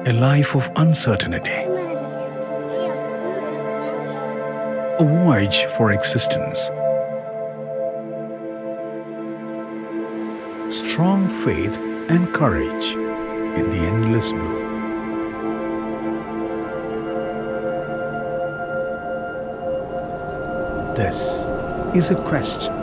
A life of uncertainty. A voyage for existence. Strong faith and courage in the endless blue. This is a quest